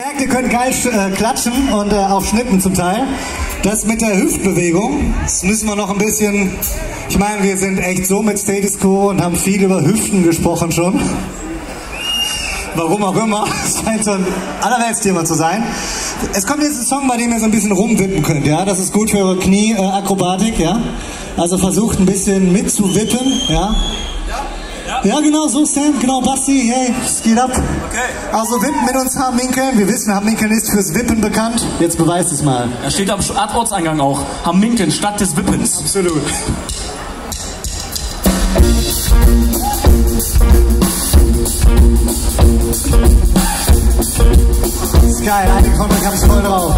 Ihr könnt geil klatschen und auf Schnippen zum Teil. Das mit der Hüftbewegung, das müssen wir noch ein bisschen... Ich meine, wir sind echt so mit Status Quo und haben viel über Hüften gesprochen schon. Warum auch immer, es scheint so ein Allerweltsthema zu sein. Es kommt jetzt ein Song, bei dem ihr so ein bisschen rumwippen könnt, ja. Das ist gut für eure Knieakrobatik, ja. Also versucht ein bisschen mitzuwippen, ja. Ja, genau, so Sam, genau, Basti, hey, es geht ab. Okay. Also wippen mit uns Hamminkeln. Wir wissen, Hamminkeln ist fürs Wippen bekannt. Jetzt beweist es mal. Da steht am Ortseingang auch, Hamminkeln statt des Wippens. Absolut. Das ist geil, einige von euch haben es voll drauf.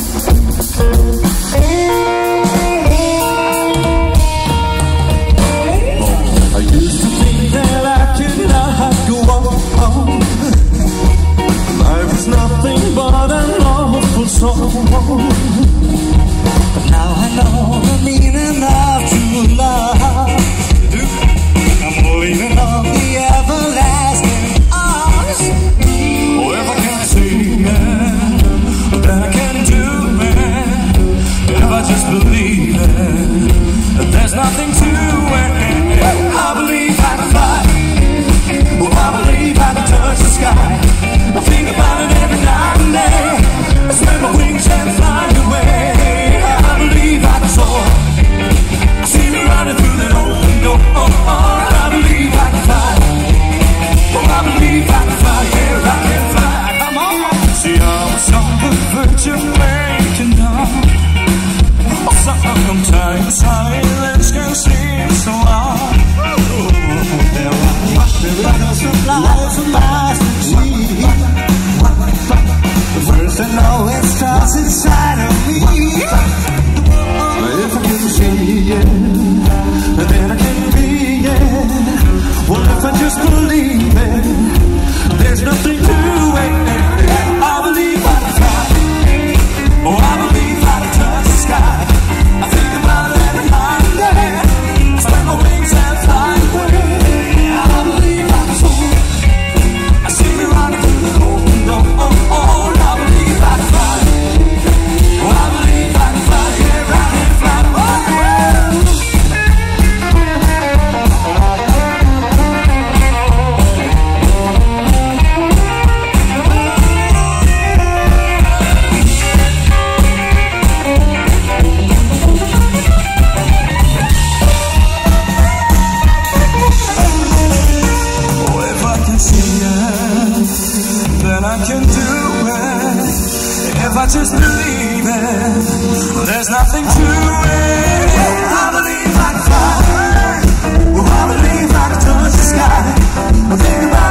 Nothing but an awful song. But now I know the meaning of true love. I'm leaning on the everlasting arms. Oh, if I can sing it, then I can do it. If I just believe it, there's nothing to it. I believe I can fly. Oh, I believe I can touch the sky. I think about it every night and day. I spread my wings and fly away. I believe I can soar. I see me running through that open door. I believe I can fly. Oh, I believe I can fly. Yeah, I can fly. Come on. See, I'm a song of virtue making down. Sometimes silence can seem so loud. There are letters of life and lies to see. The first I know it starts inside of me. If I can see it, then I can be it. Well, if I just believe it, there's nothing to it. I believe I can fly. Oh, I believe I can touch the sky. I think about it every night and day. I spread my wings and fly away. I believe I can soar. I see me running through the open door. I believe I can fly. Oh, I believe I can fly. Yeah, I can fly. If I just believe it, there's nothing to it. I believe I can fly. Oh, I believe I can touch the sky. I think about